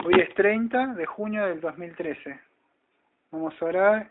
Hoy es 30 de junio del 2013. Vamos a orar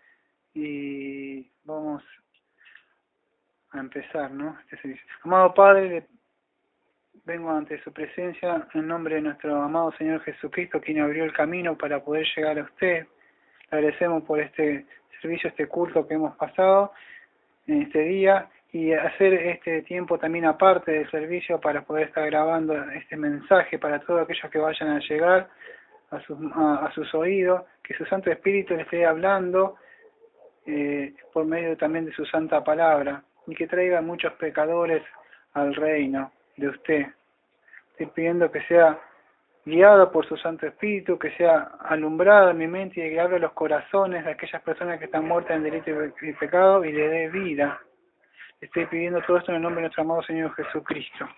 y vamos a empezar, ¿no? Este servicio. Amado Padre, vengo ante su presencia en nombre de nuestro amado Señor Jesucristo, quien abrió el camino para poder llegar a usted. Le agradecemos por este servicio, este culto que hemos pasado en este día y hacer este tiempo también aparte del servicio para poder estar grabando este mensaje para todos aquellos que vayan a llegar a sus oídos, que su Santo Espíritu le esté hablando por medio también de su santa palabra y que traiga muchos pecadores al reino de usted. Estoy pidiendo que sea guiado por su Santo Espíritu, que sea alumbrado en mi mente y que abra los corazones de aquellas personas que están muertas en delito y pecado y le dé vida. Estoy pidiendo todo esto en el nombre de nuestro amado Señor Jesucristo.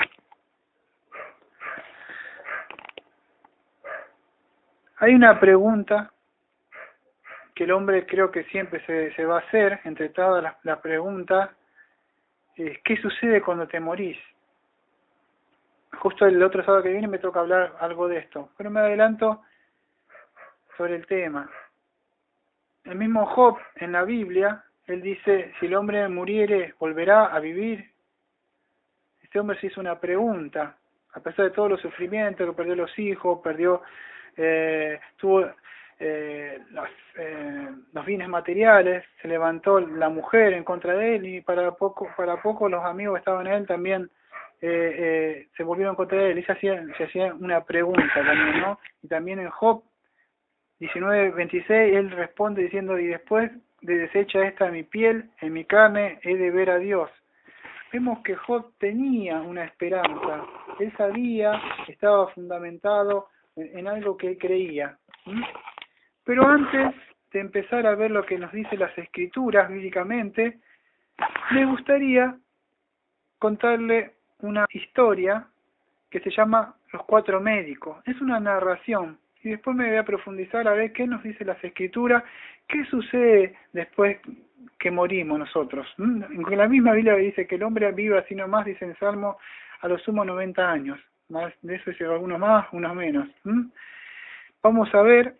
Hay una pregunta que el hombre creo que siempre se va a hacer, entre todas las preguntas, ¿qué sucede cuando te morís? Justo el otro sábado que viene me toca hablar algo de esto, pero me adelanto sobre el tema. El mismo Job en la Biblia, él dice, si el hombre muriere, ¿volverá a vivir? Este hombre se hizo una pregunta, a pesar de todos los sufrimientos, que perdió los hijos, tuvo los bienes materiales, se levantó la mujer en contra de él y para poco los amigos que estaban en él también se volvieron contra él y se hacía una pregunta también, ¿no? Y también en Job 19:26 él responde diciendo, y después de deshecha esta mi piel, en mi carne he de ver a Dios. Vemos que Job tenía una esperanza, él sabía, estaba fundamentado en algo que él creía. Pero antes de empezar a ver lo que nos dicen las escrituras bíblicamente, me gustaría contarle una historia que se llama Los Cuatro Médicos. Es una narración y después me voy a profundizar a ver qué nos dice las escrituras, qué sucede después que morimos nosotros. En la misma Biblia dice que el hombre vive así nomás, dice en Salmo, a lo sumo 90 años. Más de eso dice algunos más, unos menos. Vamos a ver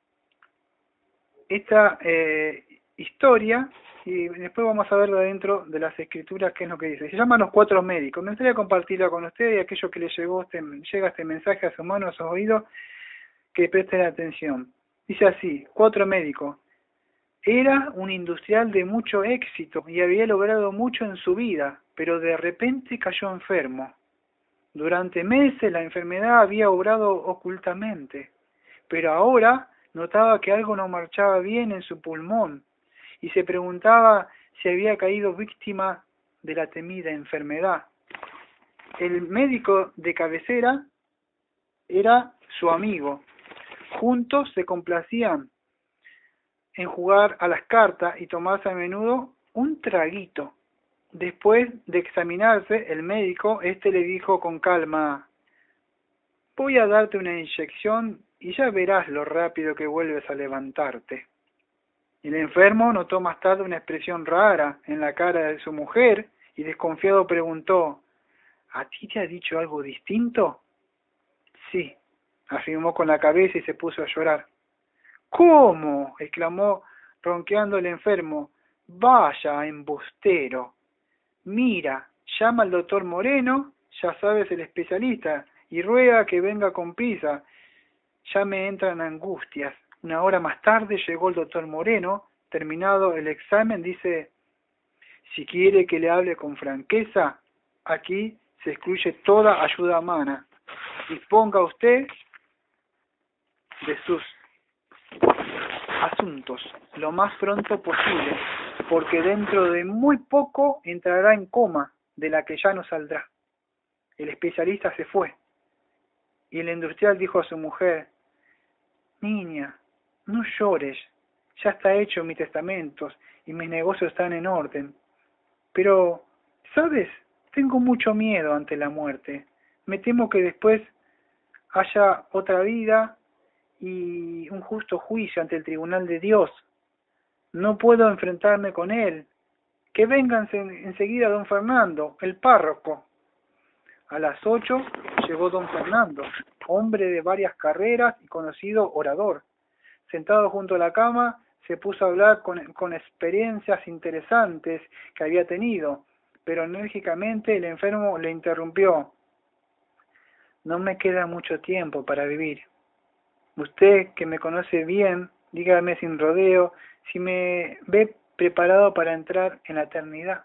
esta historia y después vamos a verlo dentro de las escrituras qué es lo que dice. Se llama Los Cuatro Médicos. Me gustaría compartirla con ustedes y aquellos que les llega este mensaje a sus manos, a sus oídos, que presten atención. Dice así, Cuatro Médicos. Era un industrial de mucho éxito y había logrado mucho en su vida, pero de repente cayó enfermo. Durante meses la enfermedad había obrado ocultamente, pero ahora notaba que algo no marchaba bien en su pulmón y se preguntaba si había caído víctima de la temida enfermedad. El médico de cabecera era su amigo. Juntos se complacían en jugar a las cartas y tomarse a menudo un traguito. Después de examinarse, el médico, le dijo con calma, voy a darte una inyección y ya verás lo rápido que vuelves a levantarte. El enfermo notó más tarde una expresión rara en la cara de su mujer y desconfiado preguntó, ¿a ti te ha dicho algo distinto? Sí, afirmó con la cabeza y se puso a llorar. ¿Cómo? Exclamó ronqueando el enfermo. Vaya, embustero. Mira, llama al doctor Moreno, ya sabes el especialista, y ruega que venga con prisa. Ya me entran angustias. Una hora más tarde llegó el doctor Moreno. Terminado el examen, dice, si quiere que le hable con franqueza, aquí se excluye toda ayuda humana. Disponga usted de sus asuntos lo más pronto posible, porque dentro de muy poco entrará en coma, de la que ya no saldrá. El especialista se fue, y el industrial dijo a su mujer, niña, no llores, ya está hecho mi testamento y mis negocios están en orden. Pero, ¿sabes? Tengo mucho miedo ante la muerte. Me temo que después haya otra vida y un justo juicio ante el tribunal de Dios. No puedo enfrentarme con él. Que vengan enseguida don Fernando, el párroco. A las 8 llegó don Fernando, hombre de varias carreras y conocido orador. Sentado junto a la cama, se puso a hablar con experiencias interesantes que había tenido, pero enérgicamente el enfermo le interrumpió. No me queda mucho tiempo para vivir. Usted, que me conoce bien, dígame sin rodeo si me ve preparado para entrar en la eternidad.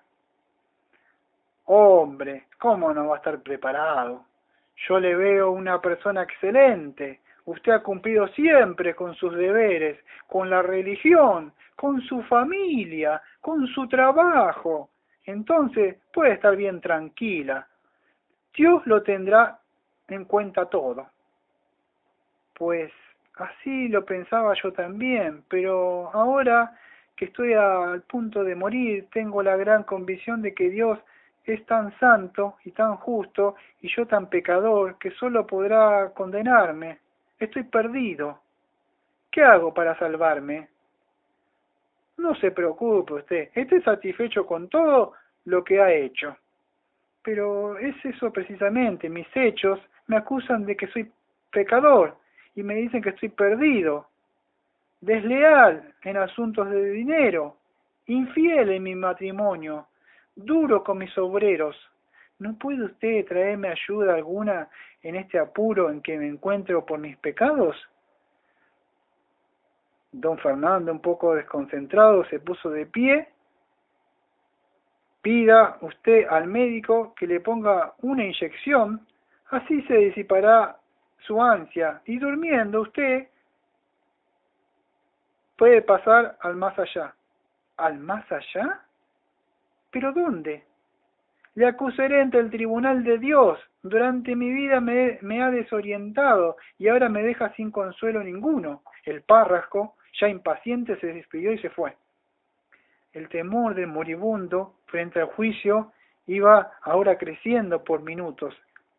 Hombre, ¿cómo no va a estar preparado? Yo le veo una persona excelente. Usted ha cumplido siempre con sus deberes, con la religión, con su familia, con su trabajo. Entonces puede estar bien tranquila. Dios lo tendrá en cuenta todo. Pues así lo pensaba yo también, pero ahora que estoy al punto de morir, tengo la gran convicción de que Dios es tan santo y tan justo y yo tan pecador que solo podrá condenarme. Estoy perdido. ¿Qué hago para salvarme? No se preocupe usted, estoy satisfecho con todo lo que ha hecho. Pero es eso precisamente, mis hechos me acusan de que soy pecador y me dicen que estoy perdido, desleal en asuntos de dinero, infiel en mi matrimonio, duro con mis obreros. ¿No puede usted traerme ayuda alguna en este apuro en que me encuentro por mis pecados? Don Fernando, un poco desconcentrado, se puso de pie. Pida usted al médico que le ponga una inyección, así se disipará su ansia, y durmiendo usted puede pasar al más allá. ¿Al más allá? ¿Pero dónde? Le acusaré ante el tribunal de Dios. Durante mi vida me ha desorientado y ahora me deja sin consuelo ninguno. El párroco, ya impaciente, se despidió y se fue. El temor del moribundo frente al juicio iba ahora creciendo por minutos.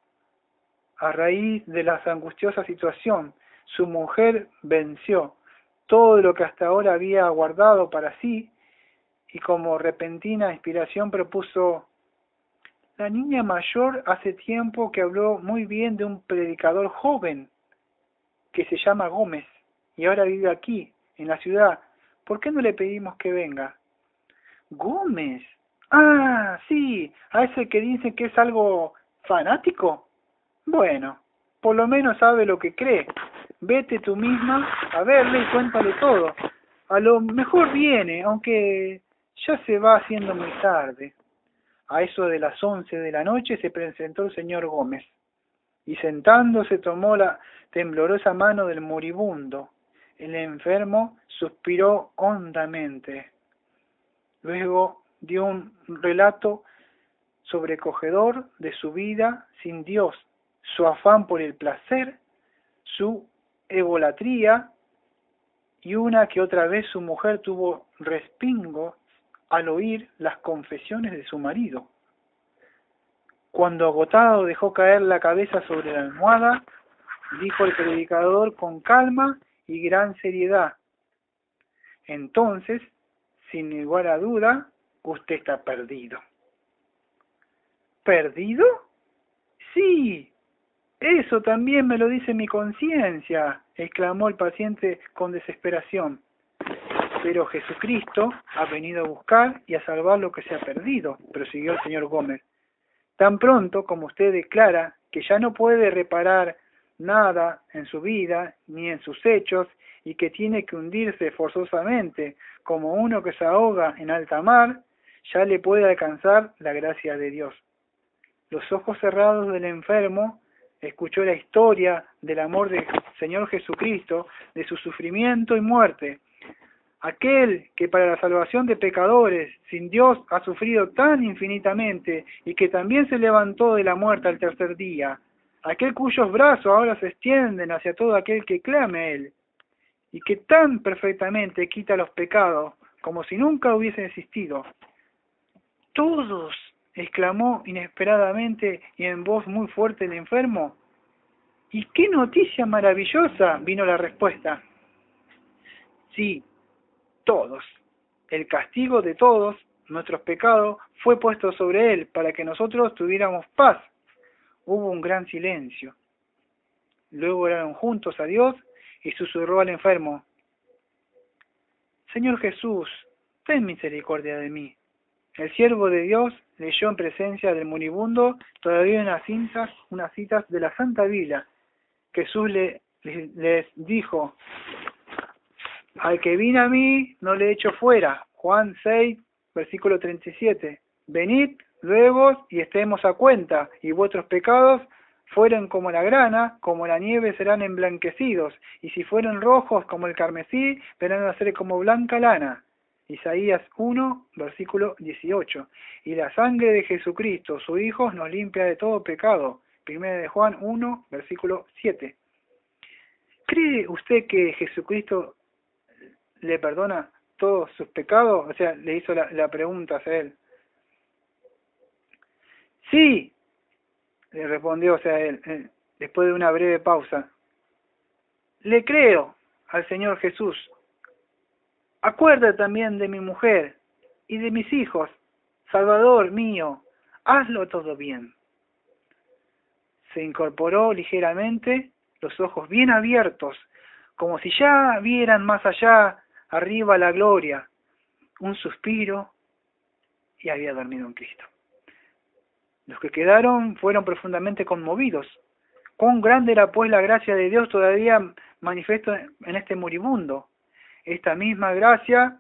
A raíz de la angustiosa situación, su mujer venció todo lo que hasta ahora había guardado para sí y como repentina inspiración propuso: la niña mayor hace tiempo que habló muy bien de un predicador joven que se llama Gómez y ahora vive aquí, en la ciudad. ¿Por qué no le pedimos que venga? Gómez. Ah, sí, a ese que dice que es algo fanático. Bueno, por lo menos sabe lo que cree. Vete tú misma a verle y cuéntale todo. A lo mejor viene, aunque ya se va haciendo muy tarde. A eso de las 11 de la noche se presentó el señor Gómez, y sentándose tomó la temblorosa mano del moribundo. El enfermo suspiró hondamente. Luego dio un relato sobrecogedor de su vida sin Dios, su afán por el placer, su egolatría, y una que otra vez su mujer tuvo respingo al oír las confesiones de su marido. Cuando agotado dejó caer la cabeza sobre la almohada, dijo el predicador con calma y gran seriedad: entonces, sin igual a duda, usted está perdido. ¿Perdido? Sí, eso también me lo dice mi conciencia, exclamó el paciente con desesperación. Pero Jesucristo ha venido a buscar y a salvar lo que se ha perdido, prosiguió el señor Gómez. Tan pronto como usted declara que ya no puede reparar nada en su vida ni en sus hechos y que tiene que hundirse forzosamente como uno que se ahoga en alta mar, ya le puede alcanzar la gracia de Dios. Los ojos cerrados del enfermo escuchó la historia del amor del Señor Jesucristo, de su sufrimiento y muerte. Aquel que para la salvación de pecadores sin Dios ha sufrido tan infinitamente y que también se levantó de la muerte al tercer día. Aquel cuyos brazos ahora se extienden hacia todo aquel que clame a Él y que tan perfectamente quita los pecados como si nunca hubiesen existido. ¡Todos! —exclamó inesperadamente y en voz muy fuerte el enfermo. —¿Y qué noticia maravillosa? —vino la respuesta. —Sí, todos. El castigo de todos nuestros pecados fue puesto sobre él para que nosotros tuviéramos paz. Hubo un gran silencio. Luego oraron juntos a Dios y susurró al enfermo: Señor Jesús, ten misericordia de mí. El siervo de Dios leyó en presencia del moribundo todavía unas citas de la Santa Biblia. Jesús les dijo: al que vine a mí no le echo fuera. Juan 6, versículo 37. Venid luego y estemos a cuenta, y vuestros pecados fueren como la grana, como la nieve serán emblanquecidos, y si fueren rojos como el carmesí, verán a ser como blanca lana. Isaías 1, versículo 18. Y la sangre de Jesucristo, su Hijo, nos limpia de todo pecado. 1 de Juan 1, versículo 7. ¿Cree usted que Jesucristo le perdona todos sus pecados? O sea, le hizo la pregunta a él. Sí, le respondió, o sea, él, después de una breve pausa. Le creo al Señor Jesús. Acuérdate también de mi mujer y de mis hijos. Salvador mío, hazlo todo bien. Se incorporó ligeramente, los ojos bien abiertos, como si ya vieran más allá, arriba la gloria. Un suspiro y había dormido en Cristo. Los que quedaron fueron profundamente conmovidos. Cuán grande era pues la gracia de Dios todavía manifiesto en este moribundo. Esta misma gracia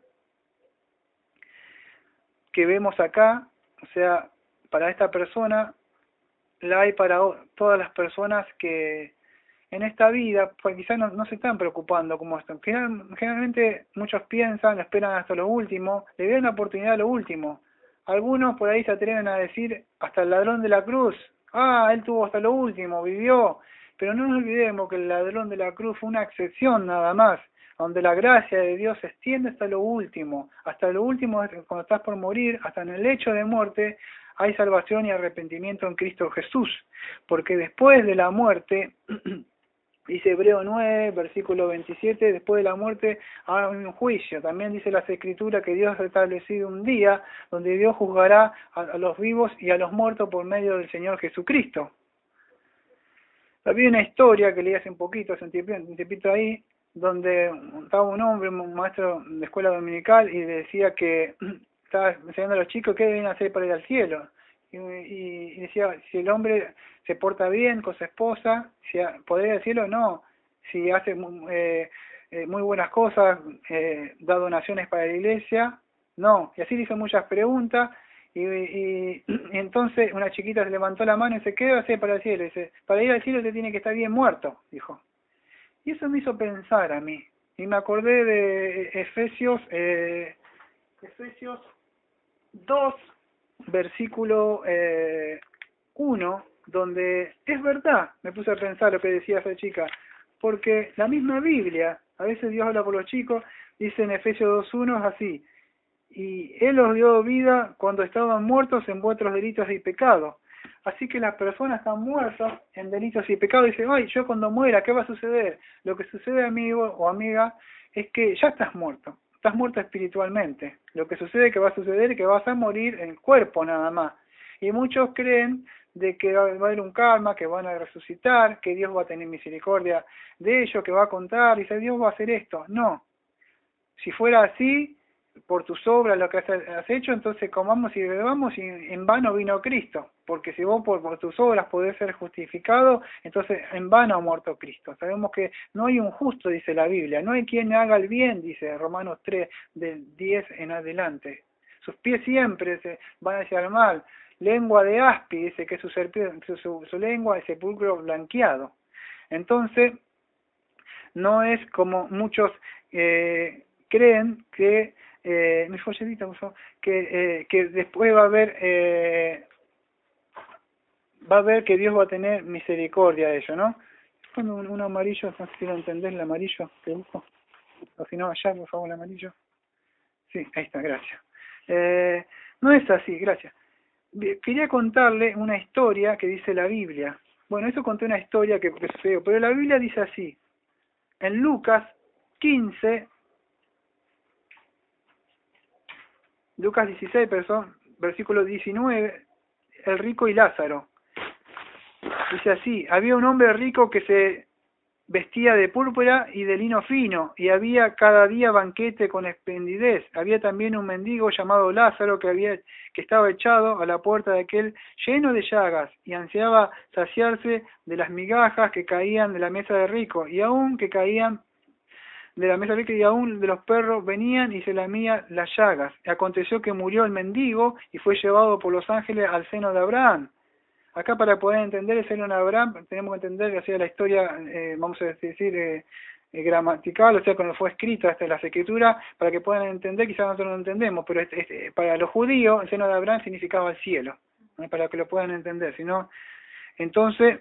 que vemos acá, o sea, para esta persona, la hay para todas las personas que en esta vida, pues quizás no se están preocupando como esto. Generalmente muchos piensan, esperan hasta lo último, le dan la oportunidad a lo último. Algunos por ahí se atreven a decir, hasta el ladrón de la cruz, él tuvo hasta lo último, vivió. Pero no nos olvidemos que el ladrón de la cruz fue una excepción nada más, donde la gracia de Dios se extiende hasta lo último cuando estás por morir, hasta en el lecho de muerte, hay salvación y arrepentimiento en Cristo Jesús, porque después de la muerte, dice Hebreo 9, versículo 27, después de la muerte hay un juicio. También dice las Escrituras que Dios ha establecido un día donde Dios juzgará a los vivos y a los muertos por medio del Señor Jesucristo. Había una historia que leí hace un poquito, hace un tiempito ahí, donde estaba un hombre, un maestro de escuela dominical, y decía que estaba enseñando a los chicos qué deben hacer para ir al cielo. Y decía, si el hombre se porta bien con su esposa, si podría ir al cielo, no. Si hace muy buenas cosas, da donaciones para la iglesia, no. Y así le hizo muchas preguntas, y entonces una chiquita se levantó la mano y dice, ¿qué debe hacer para el cielo? Y dice, para ir al cielo usted tiene que estar bien muerto, dijo. Y eso me hizo pensar a mí, y me acordé de Efesios 2, versículo 1, donde es verdad, me puse a pensar lo que decía esa chica, porque la misma Biblia, a veces Dios habla por los chicos, dice en Efesios 2:1 así, y Él os dio vida cuando estaban muertos en vuestros delitos y pecados. Así que las personas están muertas en delitos y pecados y dicen, ay, yo cuando muera, ¿qué va a suceder? Lo que sucede, amigo o amiga, es que ya estás muerto espiritualmente. Lo que sucede que va a suceder es que vas a morir en el cuerpo nada más. Y muchos creen de que va a haber un karma, que van a resucitar, que Dios va a tener misericordia de ellos, que va a contar, y dice, Dios va a hacer esto. No. Si fuera así, por tus obras, lo que has hecho, entonces comamos y bebamos y en vano vino Cristo, porque si vos por tus obras podés ser justificado, entonces en vano ha muerto Cristo. Sabemos que no hay un justo, dice la Biblia, no hay quien haga el bien, dice Romanos 3, del 10 en adelante. Sus pies siempre se van hacia el mal. Lengua de aspi, dice que su lengua es sepulcro blanqueado. Entonces, no es como muchos creen que mi folletita, por favor, que después va a ver que Dios va a tener misericordia de ellos, ¿no? Cuando un amarillo, no sé si lo entendés, el amarillo que busco, o si no, allá, por favor, el amarillo. Sí, ahí está, gracias. No es así, gracias. Quería contarle una historia que dice la Biblia. Bueno, eso conté una historia que sucedió, pero la Biblia dice así. En Lucas 15, Lucas 16, versículo 19, el rico y Lázaro. Dice así, había un hombre rico que se vestía de púrpura y de lino fino, y había cada día banquete con esplendidez. Había también un mendigo llamado Lázaro que estaba echado a la puerta de aquel lleno de llagas, y ansiaba saciarse de las migajas que caían de la mesa de rico, y aún que caían de la mesa rica, y aún de los perros venían y se lamían las llagas. Y aconteció que murió el mendigo y fue llevado por los ángeles al seno de Abraham. Acá, para poder entender el seno de Abraham, tenemos que entender que sea la historia, vamos a decir, gramatical, o sea, cuando fue escrita hasta las escrituras, para que puedan entender. Quizás nosotros no entendemos, pero para los judíos el seno de Abraham significaba el cielo, para que lo puedan entender. Sino, entonces,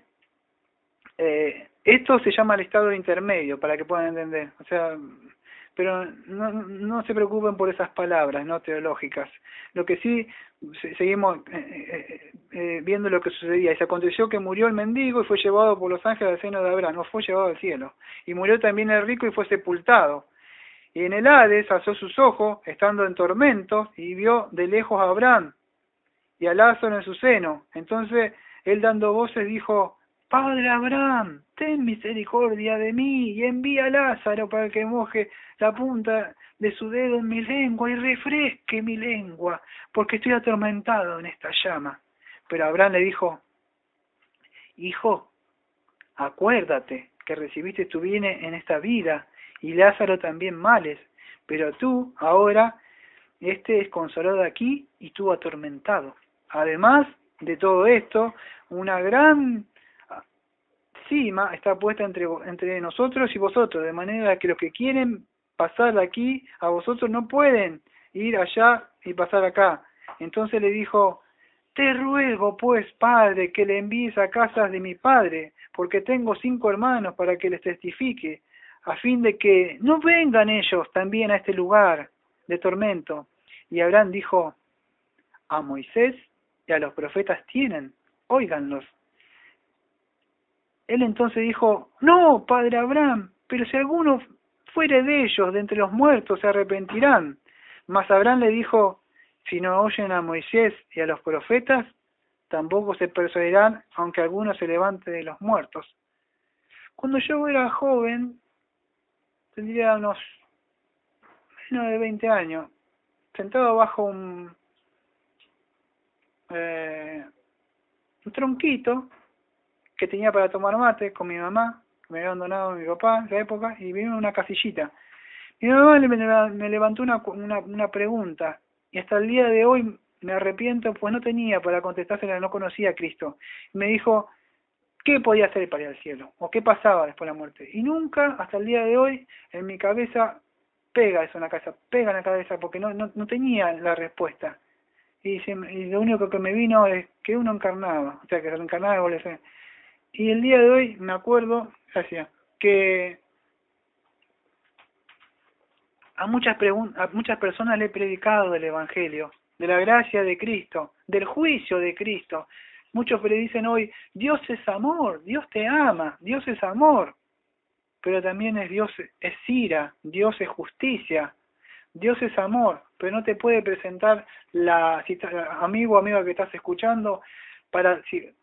esto se llama el estado intermedio, para que puedan entender. O sea, pero no se preocupen por esas palabras no teológicas. Lo que sí, seguimos viendo lo que sucedía. Y se aconteció que murió el mendigo y fue llevado por los ángeles al seno de Abraham, no fue llevado al cielo. Y murió también el rico y fue sepultado. Y en el Hades alzó sus ojos, estando en tormentos, y vio de lejos a Abraham y a Lázaro en su seno. Entonces él, dando voces, dijo: Padre Abraham, ten misericordia de mí y envía a Lázaro para que moje la punta de su dedo en mi lengua y refresque mi lengua, porque estoy atormentado en esta llama. Pero Abraham le dijo: Hijo, acuérdate que recibiste tu bien en esta vida y Lázaro también males, pero tú ahora es consolado aquí y tú atormentado. Además de todo esto, una gran cima está puesta entre nosotros y vosotros, de manera que los que quieren pasar de aquí a vosotros no pueden ir allá y pasar acá. Entonces le dijo: Te ruego pues, Padre, que le envíes a casas de mi padre, porque tengo 5 hermanos, para que les testifique, a fin de que no vengan ellos también a este lugar de tormento. Y Abraham dijo: A Moisés y a los profetas tienen, óiganlos. Él entonces dijo: No, padre Abraham, pero si alguno fuere de ellos, de entre los muertos, se arrepentirán. Mas Abraham le dijo: Si no oyen a Moisés y a los profetas, tampoco se persuadirán, aunque alguno se levante de los muertos. Cuando yo era joven, tendría unos menos de 20 años, sentado bajo un tronquito que tenía para tomar mate con mi mamá, que me había abandonado mi papá en esa época, y vino una casillita. Mi mamá me levantó una pregunta, y hasta el día de hoy me arrepiento, pues no tenía para contestársela, no conocía a Cristo. Me dijo: ¿qué podía hacer para ir al cielo? ¿O qué pasaba después de la muerte? Y nunca, hasta el día de hoy, en mi cabeza pega eso en la cabeza, porque no tenía la respuesta. Y lo único que me vino es que uno encarnaba, o sea, que reencarnaba y volvía a ser. Y el día de hoy me acuerdo, gracias, que a muchas personas le he predicado del Evangelio, de la gracia de Cristo, del juicio de Cristo. Muchos le dicen hoy: Dios es amor, Dios te ama, Dios es amor. Pero también Dios es ira, Dios es justicia, Dios es amor. Pero no te puede presentar amigo o amiga que estás escuchando, para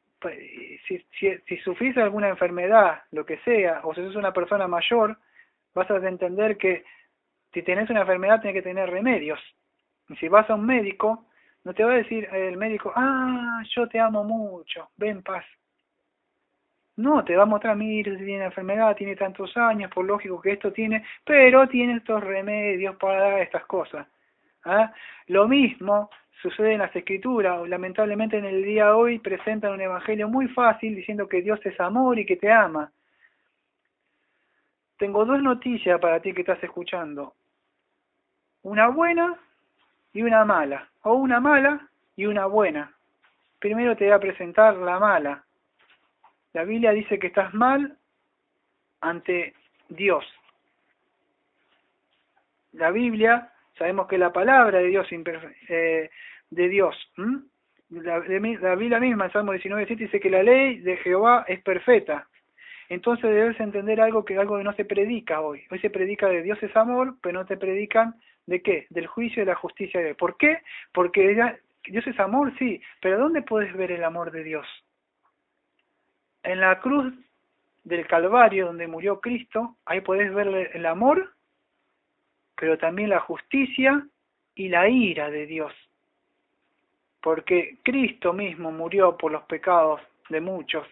si sufrís alguna enfermedad, lo que sea, o si sos una persona mayor, vas a entender que si tenés una enfermedad tenés que tener remedios. Y si vas a un médico, no te va a decir el médico: yo te amo mucho, ven en paz. No, te va a mostrar: mira, si tiene enfermedad, tiene tantos años, por lógico que esto tiene, pero tiene estos remedios para dar estas cosas. Lo mismo sucede en las escrituras. Lamentablemente en el día de hoy presentan un evangelio muy fácil diciendo que Dios es amor y que te ama. Tengo 2 noticias para ti que estás escuchando: una buena y una mala, o una mala y una buena. Primero te voy a presentar la mala. La Biblia dice que estás mal ante Dios. La Biblia, sabemos que la palabra de Dios, la Biblia misma, en Salmo 19:7, dice que la ley de Jehová es perfecta. Entonces debes entender algo que no se predica hoy. Hoy se predica de Dios es amor, pero no te predican ¿de qué? Del juicio y la justicia de Dios. ¿Por qué? Porque Dios es amor, sí, pero ¿dónde puedes ver el amor de Dios? En la cruz del Calvario donde murió Cristo, ahí podés ver el amor, pero también la justicia y la ira de Dios. Porque Cristo mismo murió por los pecados de muchos.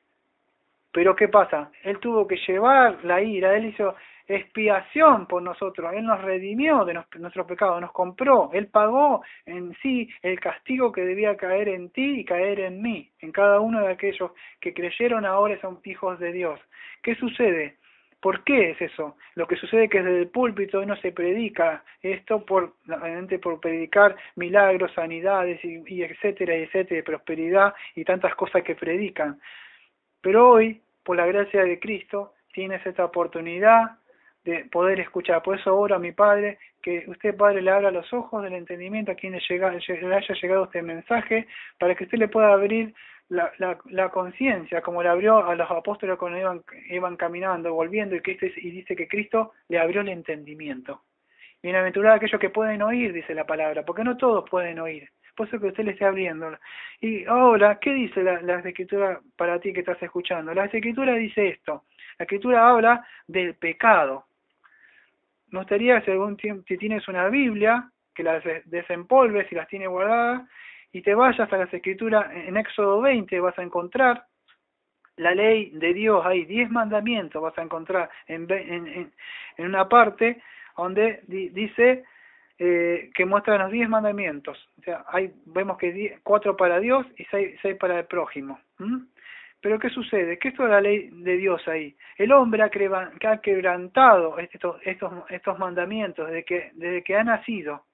Pero ¿qué pasa? Él tuvo que llevar la ira, Él hizo expiación por nosotros, Él nos redimió de nuestros pecados, nos compró, Él pagó en sí el castigo que debía caer en ti y caer en mí, en cada uno de aquellos que creyeron ahora son hijos de Dios. ¿Qué sucede? ¿Por qué es eso? Lo que sucede es que desde el púlpito no se predica esto obviamente por predicar milagros, sanidades y etcétera, prosperidad y tantas cosas que predican. Pero hoy, por la gracia de Cristo, tienes esta oportunidad de poder escuchar. Por eso oro a mi Padre, que usted, Padre, le abra los ojos del entendimiento a quien le haya llegado este mensaje, para que usted le pueda abrir la conciencia, como le abrió a los apóstoles cuando iban caminando, volviendo, y dice que Cristo le abrió el entendimiento. Bienaventurado aquellos que pueden oír, dice la palabra, porque no todos pueden oír. Por eso que usted le esté abriendo. Y ahora, ¿qué dice la Escritura para ti que estás escuchando? La Escritura dice esto. La Escritura habla del pecado. Me gustaría, si tienes una Biblia, que las desempolves y las tienes guardadas, y te vayas a las Escrituras. En Éxodo 20 vas a encontrar la ley de Dios. Hay 10 mandamientos, vas a encontrar en una parte donde dice que muestra los 10 mandamientos. O sea, vemos que 4 para Dios y 6 para el prójimo. Pero ¿qué sucede? ¿Qué es toda la ley de Dios ahí? El hombre que ha quebrantado estos mandamientos desde que ha nacido.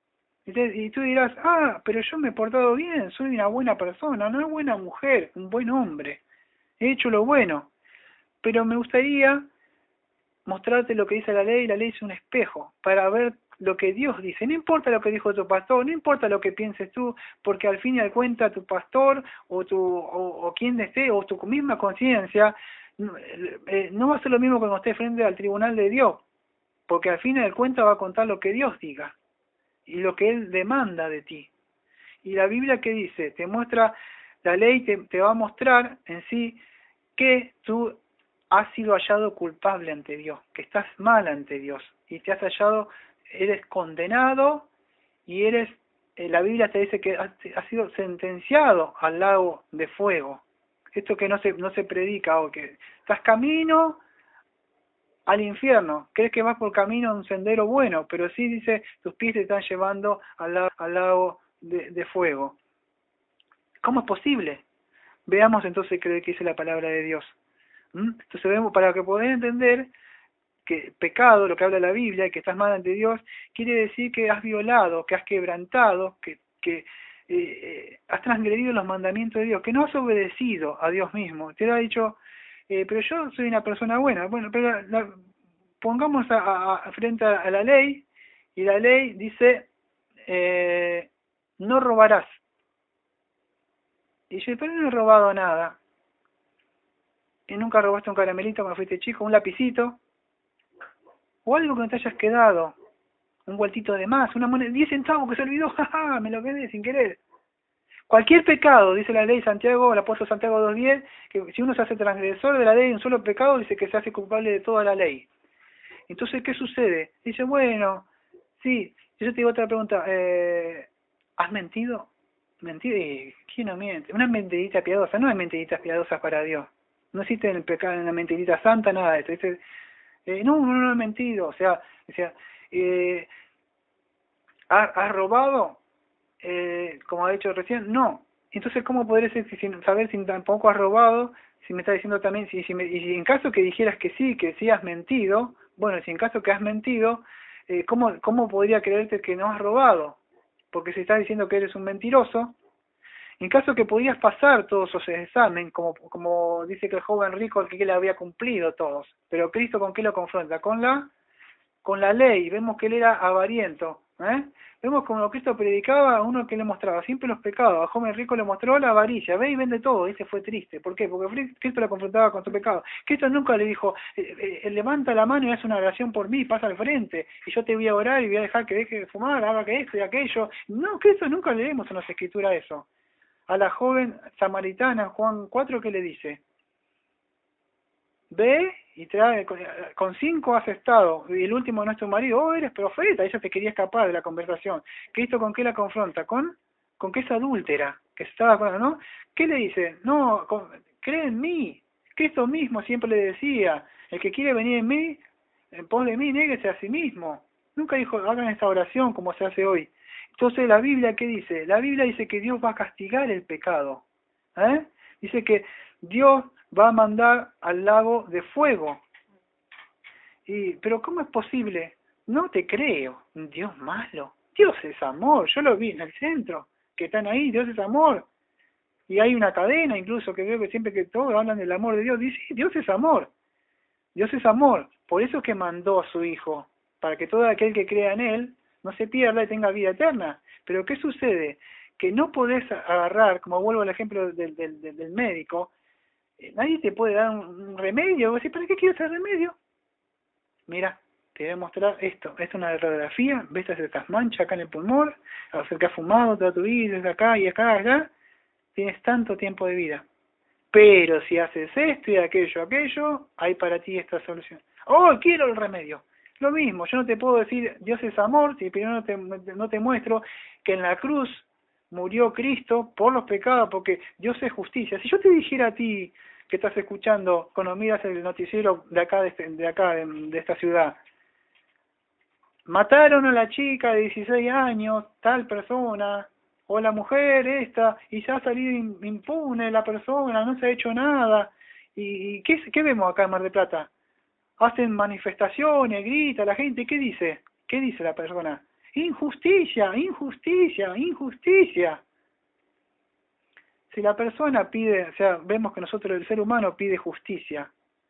Y tú dirás, pero yo me he portado bien, soy una buena persona, una buena mujer, un buen hombre. He hecho lo bueno. Pero me gustaría mostrarte lo que dice la ley es un espejo para ver lo que Dios dice. No importa lo que dijo tu pastor, no importa lo que pienses tú, porque al fin y al cuenta tu pastor o quien esté, o tu misma conciencia, no va a ser lo mismo cuando estés frente al tribunal de Dios, porque al fin y al cuenta va a contar lo que Dios diga y lo que Él demanda de ti. Y la Biblia, ¿qué dice? Te muestra, la ley te va a mostrar en sí que tú has sido hallado culpable ante Dios, que estás mal ante Dios, y te has hallado, eres condenado, y la Biblia te dice que has sido sentenciado al lago de fuego. Esto que no se predica, o que estás camino al infierno, crees que vas por camino a un sendero bueno, pero sí dice, tus pies te están llevando al lago de fuego. ¿Cómo es posible? Veamos entonces qué dice la palabra de Dios. Entonces vemos, para que poder entender que pecado, lo que habla la Biblia, y que estás mal ante Dios, quiere decir que has violado, que has quebrantado, que has transgredido los mandamientos de Dios, que no has obedecido a Dios mismo. Te ha dicho, pero yo soy una persona buena. Bueno, pero pongamos frente a la ley, y la ley dice, no robarás. Y yo, pero no he robado nada. ¿Y nunca robaste un caramelito cuando fuiste chico, un lapicito? O algo que no te hayas quedado, un vueltito de más, una moneda, 10 centavos que se olvidó, jaja, me lo quedé sin querer. Cualquier pecado, dice la ley de Santiago, el apóstol Santiago 2:10, que si uno se hace transgresor de la ley de un solo pecado, dice que se hace culpable de toda la ley. Entonces, ¿qué sucede? Dice, bueno, sí, yo te digo otra pregunta, ¿has mentido? ¿Mentir? ¿Quién no miente? Una mentirita piadosa, no hay mentiritas piadosas para Dios. No existe en el pecado, en la mentirita santa, nada de esto. Dice, no he mentido, o sea, ¿has robado? Como ha dicho recién, no. Entonces, ¿cómo podré saber si tampoco has robado? Si me está diciendo también, y si en caso que dijeras que sí has mentido, bueno, si en caso que has mentido, ¿cómo podría creerte que no has robado? Porque si estás diciendo que eres un mentiroso, en caso que podías pasar todos esos exámenes, como dice que el joven rico, que le había cumplido todos, pero Cristo ¿con qué lo confronta? Con la ley. Vemos que él era avariento, vemos como Cristo predicaba a uno que le mostraba siempre los pecados, al joven rico le mostró la avaricia, ve y vende todo, y ese fue triste. ¿Por qué? Porque Cristo lo confrontaba con su pecado. Cristo nunca le dijo, levanta la mano y haz una oración por mí, pasa al frente, y yo te voy a orar y voy a dejar que deje de fumar, haga que esto y aquello. No, Cristo nunca leemos en las Escrituras eso. A la joven samaritana, Juan 4, ¿qué le dice? ve y trae, con 5 has estado, y el último no es tu marido, oh, eres profeta, ella te quería escapar de la conversación. ¿Cristo con qué la confronta? Con que es adúltera, que estaba con, ¿no? ¿Qué le dice? No, cree en mí. Cristo mismo siempre le decía, el que quiere venir en mí, en pos de mí, néguese a sí mismo. Nunca dijo, hagan esta oración como se hace hoy. Entonces, ¿la Biblia qué dice? La Biblia dice que Dios va a castigar el pecado. Dice que Dios va a mandar al lago de fuego. Pero ¿cómo es posible? No te creo. Un Dios malo. Dios es amor. Yo lo vi en el centro, que están ahí. Dios es amor. Y hay una cadena incluso que veo que siempre que todos hablan del amor de Dios, dice, Dios es amor. Dios es amor. Por eso es que mandó a su Hijo, para que todo aquel que crea en Él no se pierda y tenga vida eterna. Pero ¿qué sucede? Que no podés agarrar, como vuelvo al ejemplo del médico, nadie te puede dar un remedio. Vos decís, ¿para qué quiero ese remedio? Mira, te voy a mostrar esto. Esta es una radiografía, ves estas manchas acá en el pulmón, al ser que has fumado toda tu vida, desde acá y acá, allá, tienes tanto tiempo de vida. Pero si haces esto y aquello, hay para ti esta solución. ¡Oh, quiero el remedio! Lo mismo, yo no te puedo decir Dios es amor si primero no te muestro que en la cruz murió Cristo por los pecados, porque Dios es justicia. Si yo te dijera a ti que estás escuchando cuando miras el noticiero de acá, de esta ciudad, mataron a la chica de 16 años, tal persona, o la mujer esta, y ya ha salido impune la persona, no se ha hecho nada. ¿Y qué vemos acá en Mar del Plata? Hacen manifestaciones, grita la gente, ¿qué dice? ¿Qué dice la persona? Injusticia, injusticia, injusticia. Si la persona pide, o sea, vemos que nosotros, el ser humano, pide justicia.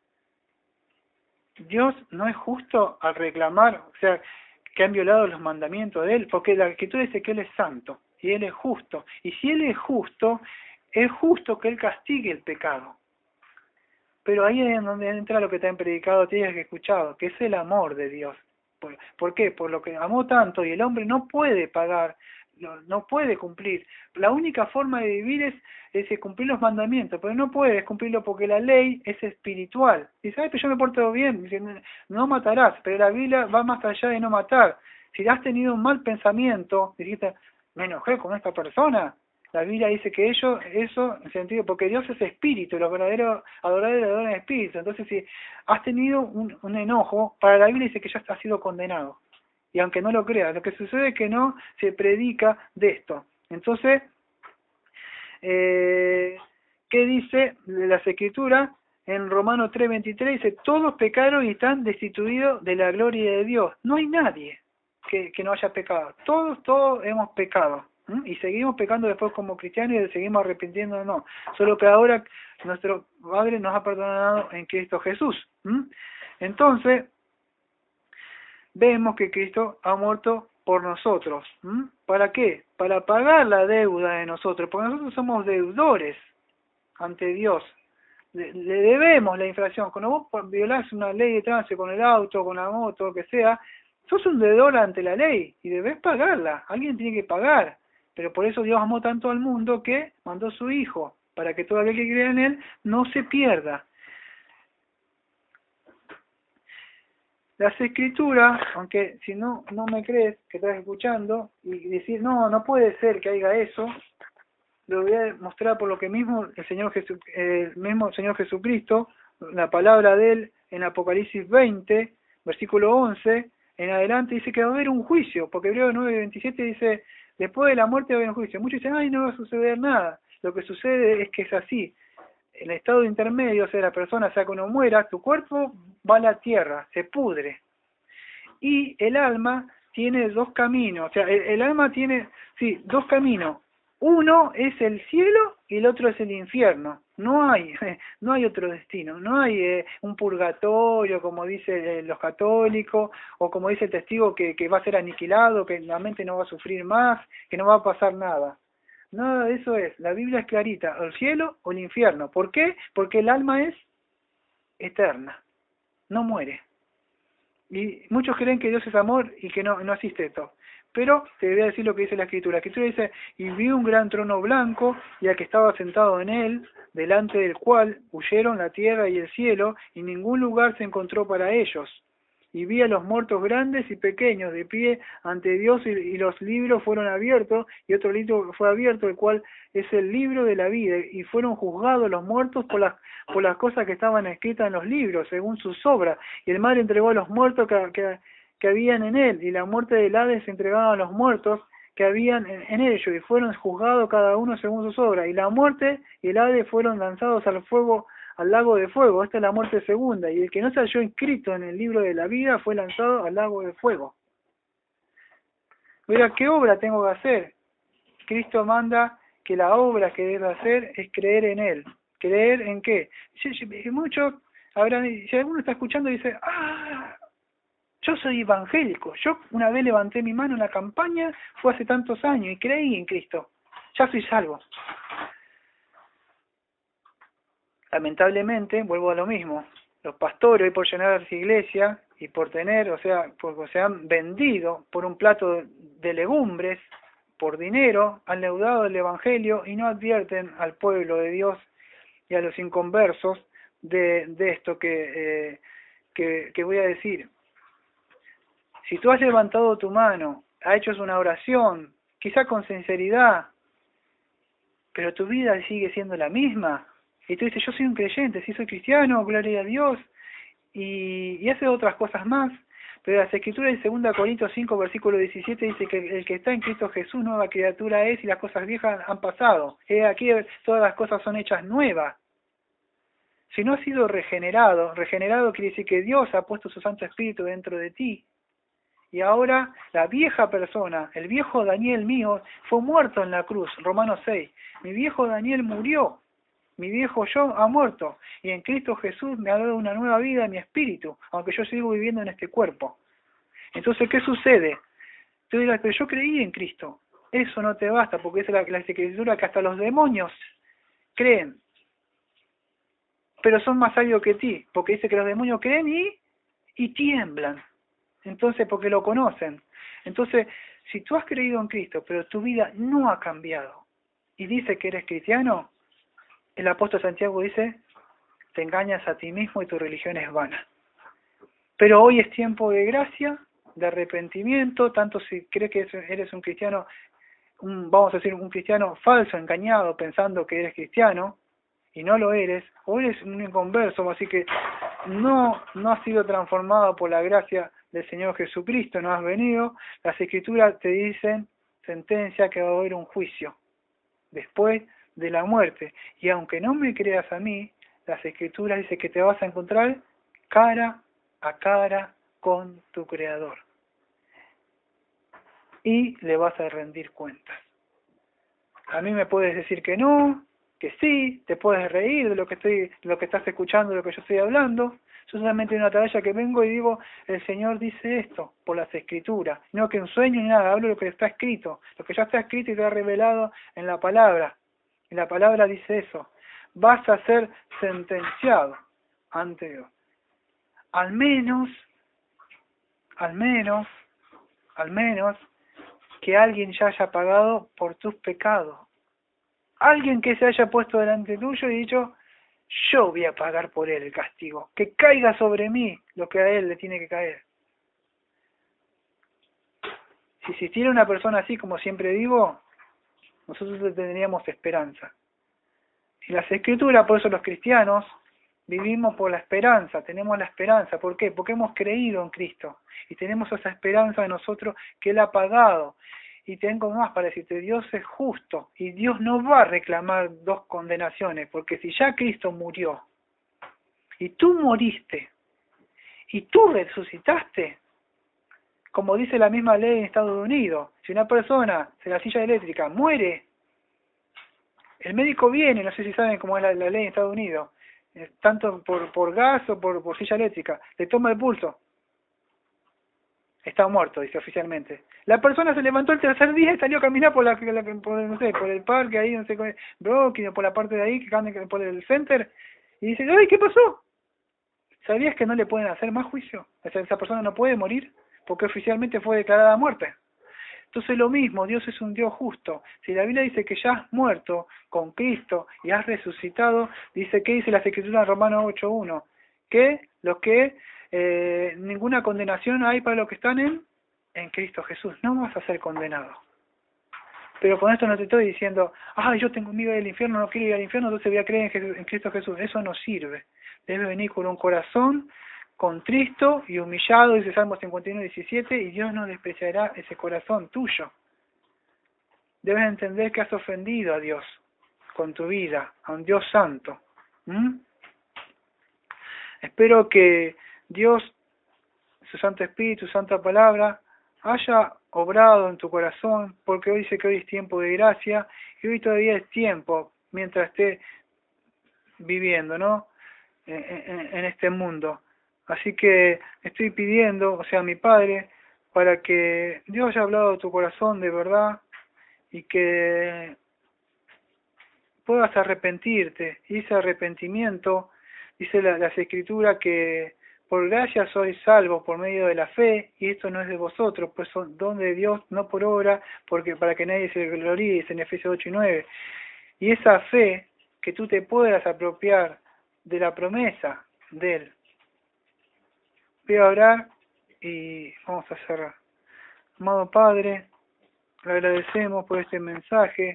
Dios no es justo al reclamar, o sea, que han violado los mandamientos de Él, porque la Escritura dice que Él es santo y Él es justo. Y si Él es justo que Él castigue el pecado. Pero ahí es donde entra lo que te han predicado, te hayas escuchado, que es el amor de Dios. ¿Por qué? Por lo que amó tanto y el hombre no puede pagar, no puede cumplir. La única forma de vivir es cumplir los mandamientos, pero no puedes cumplirlo porque la ley es espiritual. Dice, ay, pero yo me porto bien, dice, no matarás, pero la Biblia va más allá de no matar. Si has tenido un mal pensamiento, dijiste, me enojé con esta persona, la Biblia dice que eso, en sentido, porque Dios es espíritu, los verdaderos adoradores adoran el espíritu. Entonces, si has tenido un enojo, para la Biblia dice que ya has sido condenado. Y aunque no lo creas, lo que sucede es que no se predica de esto. Entonces, ¿qué dice las Escrituras? En Romanos 3:23 dice, todos pecaron y están destituidos de la gloria de Dios. No hay nadie que no haya pecado. Todos hemos pecado. Y seguimos pecando después como cristianos y seguimos arrepintiéndonos. Solo que ahora nuestro Padre nos ha perdonado en Cristo Jesús. Entonces, vemos que Cristo ha muerto por nosotros. ¿Para qué? Para pagar la deuda de nosotros, porque nosotros somos deudores ante Dios. Le debemos la infracción. Cuando vos violás una ley de tránsito con el auto, con la moto, lo que sea, sos un deudor ante la ley y debes pagarla. Alguien tiene que pagar. Pero por eso Dios amó tanto al mundo que mandó a su Hijo, para que todo aquel que crea en Él no se pierda. Las Escrituras, aunque si no me crees que estás escuchando y decir, no puede ser que haya eso, lo voy a mostrar por lo que mismo el mismo Señor Jesucristo, la palabra de Él en Apocalipsis 20, versículo 11, en adelante dice que va a haber un juicio, porque Hebreos 9:27 dice, después de la muerte va a haber un juicio. Muchos dicen, ay, no va a suceder nada. Lo que sucede es que es así. En el estado intermedio, o sea, la persona, sea que uno muera, tu cuerpo va a la tierra, se pudre. Y el alma tiene dos caminos. O sea, el alma tiene, dos caminos. Uno es el cielo y el otro es el infierno. No hay otro destino. No hay un purgatorio, como dicen los católicos, o como dice el testigo que va a ser aniquilado, que la mente no va a sufrir más, que no va a pasar nada. Nada de eso es. La Biblia es clarita, el cielo o el infierno. ¿Por qué? Porque el alma es eterna, no muere. Y muchos creen que Dios es amor y que no existe esto. Pero te voy a decir lo que dice la Escritura. La Escritura dice, y vi un gran trono blanco, y al que estaba sentado en él, delante del cual huyeron la tierra y el cielo, y ningún lugar se encontró para ellos. Y vi a los muertos grandes y pequeños de pie ante Dios, y los libros fueron abiertos, y otro libro fue abierto, el cual es el libro de la vida, y fueron juzgados los muertos por las cosas que estaban escritas en los libros, según sus obras. Y el mar entregó a los muertos que habían en él, y la muerte del Hades entregaba a los muertos que habían en ellos, y fueron juzgados cada uno según sus obras. Y la muerte y el Hades fueron lanzados al fuego, al lago de fuego. Esta es la muerte segunda, y el que no se halló inscrito en el libro de la vida fue lanzado al lago de fuego. Mira, ¿qué obra tengo que hacer? Cristo manda que la obra que debe hacer es creer en Él. ¿Creer en qué? Muchos habrán, si alguno está escuchando y dice, yo soy evangélico, yo una vez levanté mi mano en la campaña, fue hace tantos años, y creí en Cristo, ya soy salvo. Lamentablemente, vuelvo a lo mismo, los pastores hoy por llenar las iglesias y por tener, porque se han vendido por un plato de legumbres, por dinero, han leudado el evangelio y no advierten al pueblo de Dios y a los inconversos de esto que voy a decir. Si tú has levantado tu mano, has hecho una oración, quizá con sinceridad, pero tu vida sigue siendo la misma, y tú dices, yo soy un creyente, sí soy cristiano, gloria a Dios, y hace otras cosas más, pero las Escrituras en 2 Corintios 5, versículo 17, dice que el que está en Cristo Jesús, nueva criatura es, y las cosas viejas han pasado. Aquí todas las cosas son hechas nuevas. Si no has sido regenerado quiere decir que Dios ha puesto su Santo Espíritu dentro de ti. Y ahora la vieja persona, el viejo Daniel mío, fue muerto en la cruz, Romanos 6. Mi viejo Daniel murió, mi viejo yo ha muerto, y en Cristo Jesús me ha dado una nueva vida en mi espíritu, aunque yo sigo viviendo en este cuerpo. Entonces, ¿qué sucede? Tú dirás, pero yo creí en Cristo. Eso no te basta, porque es la Escritura que hasta los demonios creen, pero son más sabios que ti, porque dice que los demonios creen y tiemblan. Entonces, porque lo conocen. Entonces, si tú has creído en Cristo, pero tu vida no ha cambiado, y dice que eres cristiano, el apóstol Santiago dice, te engañas a ti mismo y tu religión es vana. Pero hoy es tiempo de gracia, de arrepentimiento, tanto si crees que eres un cristiano, vamos a decir, un cristiano falso, engañado, pensando que eres cristiano, y no lo eres, o eres un inconverso, así que no has sido transformado por la gracia del Señor Jesucristo, no has venido. Las Escrituras te dicen, sentencia, que va a haber un juicio después de la muerte, y aunque no me creas a mí, las Escrituras dicen que te vas a encontrar cara a cara con tu Creador y le vas a rendir cuentas. A mí me puedes decir que no, que sí, te puedes reír de lo que estás escuchando, de lo que yo estoy hablando. Yo solamente una atalaya que vengo y digo, el Señor dice esto por las Escrituras, no que un sueño ni nada, hablo de lo que está escrito, lo que ya está escrito y te ha revelado en la palabra. Y la palabra dice eso, vas a ser sentenciado ante Dios. Al menos que alguien ya haya pagado por tus pecados. Alguien que se haya puesto delante tuyo y dicho, yo voy a pagar por él el castigo, que caiga sobre mí lo que a él le tiene que caer. Si existiera una persona así, como siempre digo, nosotros tendríamos esperanza. Y las Escrituras, por eso los cristianos vivimos por la esperanza, tenemos la esperanza. ¿Por qué? Porque hemos creído en Cristo y tenemos esa esperanza de nosotros que Él ha pagado. Y tengo más para decirte, Dios es justo y Dios no va a reclamar dos condenaciones, porque si ya Cristo murió y tú moriste y tú resucitaste, como dice la misma ley en Estados Unidos, si una persona de la silla eléctrica muere, el médico viene, no sé si saben cómo es la ley en Estados Unidos, tanto por gas o por silla eléctrica, le toma el pulso, está muerto, dice oficialmente. La persona se levantó el tercer día y salió a caminar por por el parque ahí, no sé, Brooklyn, por la parte de ahí, por el center, y dice, ¡ay, qué pasó! ¿Sabías que no le pueden hacer más juicio? Esa persona no puede morir porque oficialmente fue declarada muerta. Entonces lo mismo, Dios es un Dios justo. Si la Biblia dice que ya has muerto con Cristo y has resucitado, dice, ¿qué dice la Escritura en Romanos 8:1? Que los que ninguna condenación hay para los que están en Cristo Jesús. No vas a ser condenado. Pero con esto no te estoy diciendo, yo tengo miedo del infierno, no quiero ir al infierno, entonces voy a creer en Cristo Jesús. Eso no sirve. Debes venir con un corazón contristo y humillado, dice Salmo 51:17, y Dios no despreciará ese corazón tuyo. Debes entender que has ofendido a Dios con tu vida, a un Dios santo. Espero que Dios, su Santo Espíritu, su Santa Palabra, haya obrado en tu corazón, porque hoy dice que hoy es tiempo de gracia, y hoy todavía es tiempo, mientras esté viviendo, ¿no? En este mundo. Así que estoy pidiendo, o sea, mi Padre, para que Dios haya hablado a tu corazón de verdad y que puedas arrepentirte. Y ese arrepentimiento, dice las Escrituras, que por gracia sois salvos por medio de la fe, y esto no es de vosotros, pues son don de Dios, no por obra, porque para que nadie se gloríe, dice en Efesios 8:9. Y esa fe, que tú te puedas apropiar de la promesa de Él. Voy a orar y vamos a cerrar. Amado Padre, le agradecemos por este mensaje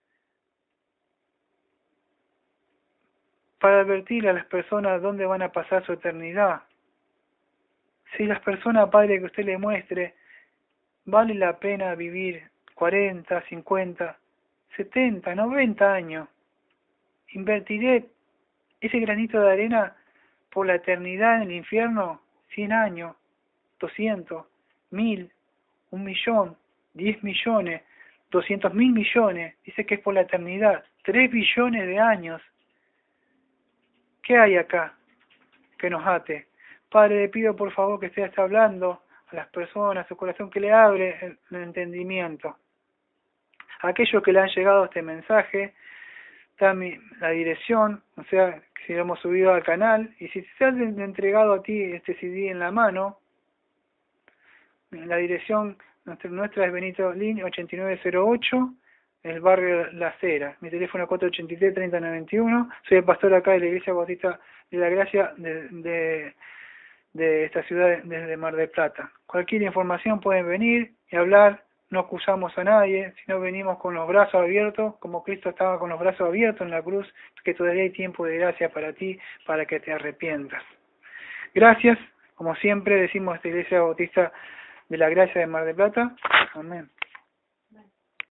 para advertir a las personas dónde van a pasar su eternidad. Si las personas, Padre, que usted le muestre, vale la pena vivir 40, 50, 70, 90 años. Invertiré ese granito de arena por la eternidad en el infierno, 100 años, 200, 1000, 1.000.000, 10 millones, 200.000 millones, dice que es por la eternidad, 3 billones de años. ¿Qué hay acá que nos ate? Padre, le pido por favor que usted esté hablando a las personas, su corazón, que le abre el entendimiento. A aquellos que le han llegado este mensaje, está la dirección, o sea, si lo hemos subido al canal, y si se ha entregado a ti este CD en la mano, la dirección nuestra es Benito Lin 8908, el barrio La Cera. Mi teléfono es 483-3091. Soy el pastor acá de la Iglesia Bautista de la Gracia de esta ciudad desde Mar del Plata. Cualquier información pueden venir y hablar. No acusamos a nadie, sino venimos con los brazos abiertos, como Cristo estaba con los brazos abiertos en la cruz, que todavía hay tiempo de gracia para ti, para que te arrepientas. Gracias, como siempre decimos esta Iglesia Bautista de la Gracia de Mar del Plata. Amén.